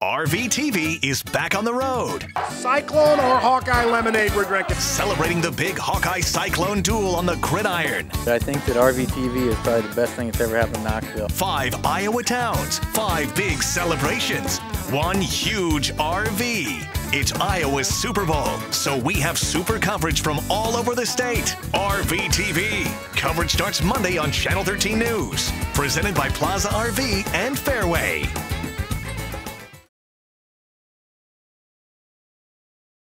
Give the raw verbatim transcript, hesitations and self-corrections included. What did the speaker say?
R V T V is back on the road. Cyclone or Hawkeye lemonade we're drinking. Celebrating the big Hawkeye Cyclone duel on the gridiron. I think that R V T V is probably the best thing that's ever happened in Knoxville. Five Iowa towns, five big celebrations, one huge R V. It's Iowa's Super Bowl, so we have super coverage from all over the state. R V T V. Coverage starts Monday on Channel thirteen News. Presented by Plaza R V and Fairway.